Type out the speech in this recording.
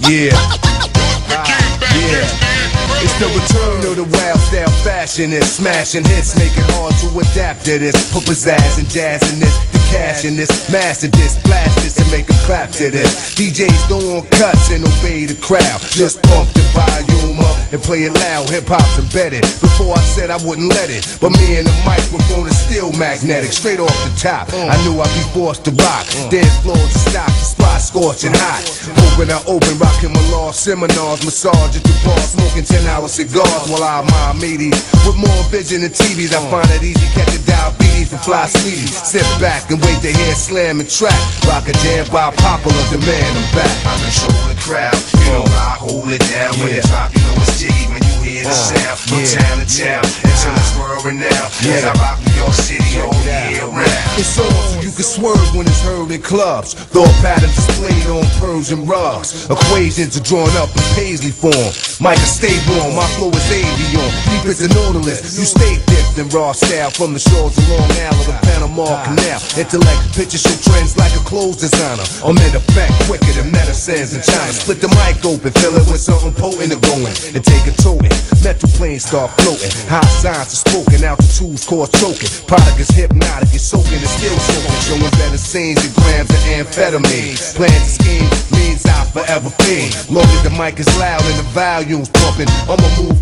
Yeah. Yeah. It's the return of the wild style fashion. Smashing hits, make it hard to adapt to this. Put pizzazz and jazz in this, the cash in this, master this, blast this and make a clap to this. DJs throw on cuts and obey the crowd. Just pump the volume up and play it loud. Hip hop's embedded. Before I said I wouldn't let it, but me and the microphone is still magnetic. Straight off the top, I knew I'd be forced to rock. Dance floors to stop, the spot scorching hot. Open, rocking my law seminars, massage at the bar, smoking 10-hour cigars while I admire meaties. With more vision than TVs, I find it easy catching diabetes from fly sweeties. Sit back and wait to hear slam and track. Rock a jam by popular demand. I'm back. I control the crowd, you know I hold it down. When it drop, you know it's jiggy when you hear the sound. From town to town, until it's world renowned. As I rock New York City all year round. It's on so you can swerve when it's heard in clubs. Thought patterns displayed on Persian rugs. Equations are drawn up in paisley form. Micah, stay warm, my flow is avion. Deep as a nautilus, you stay dipped in raw style. From the shores of Long Island to Panama Canal. Intellect, picture show trends like a clothes designer. I'm in effect quicker than medicines in China. Split the mic open, fill it with something potent to go in, and take a toting. Metal planes start floating. High signs are spoken, altitudes cause choking. Product is hypnotic, it's soaking, it's still soaking. Showing better scenes than grams of amphetamine. Plans to scheme means I forever fiend. Long as the mic is loud and the volume's pumping, I'ma move